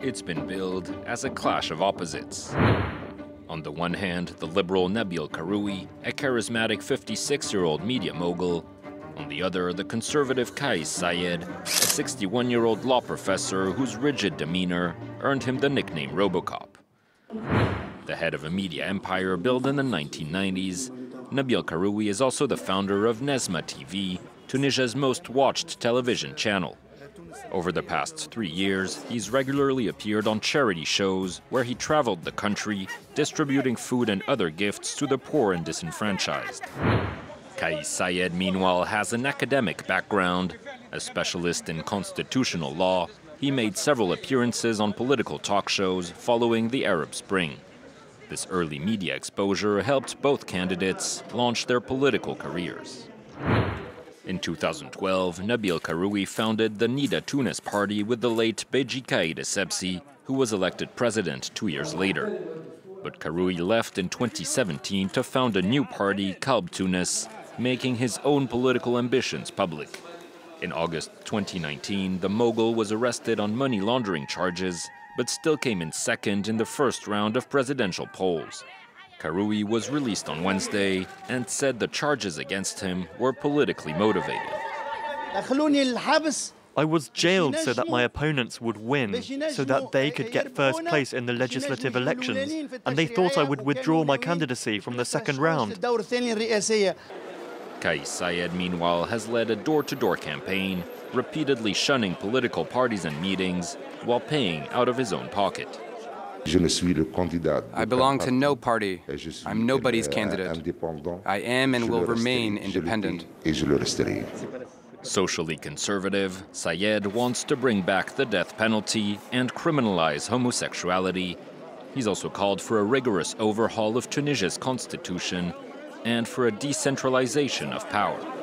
It's been billed as a clash of opposites. On the one hand, the liberal Nabil Karoui, a charismatic 56-year-old media mogul. On the other, the conservative Kais Saied, a 61-year-old law professor whose rigid demeanor earned him the nickname Robocop. The head of a media empire built in the 1990s, Nabil Karoui is also the founder of Nezma TV, Tunisia's most watched television channel. Over the past 3 years, he's regularly appeared on charity shows where he traveled the country, distributing food and other gifts to the poor and disenfranchised. Kais Saied, meanwhile, has an academic background. A specialist in constitutional law, he made several appearances on political talk shows following the Arab Spring. This early media exposure helped both candidates launch their political careers. In 2012, Nabil Karoui founded the Nida Tunis party with the late Beji Caid Essebsi, who was elected president 2 years later. But Karoui left in 2017 to found a new party, Kalb Tunis, making his own political ambitions public. In August 2019, the mogul was arrested on money laundering charges, but still came in second in the first round of presidential polls. Karoui was released on Wednesday and said the charges against him were politically motivated. I was jailed so that my opponents would win, so that they could get first place in the legislative elections, and they thought I would withdraw my candidacy from the second round. Kais Saied, meanwhile, has led a door-to-door campaign, repeatedly shunning political parties and meetings while paying out of his own pocket. I belong to no party. I'm nobody's candidate. I am and will remain independent. Socially conservative, Saied wants to bring back the death penalty and criminalize homosexuality. He's also called for a rigorous overhaul of Tunisia's constitution and for a decentralization of power.